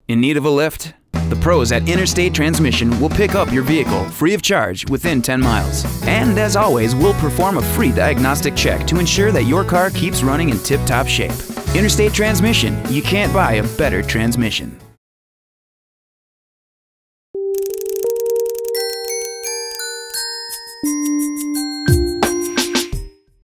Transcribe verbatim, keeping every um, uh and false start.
In need of a lift? The pros at Interstate Transmission will pick up your vehicle free of charge within ten miles. And as always, we'll perform a free diagnostic check to ensure that your car keeps running in tip-top shape. Interstate Transmission, you can't buy a better transmission.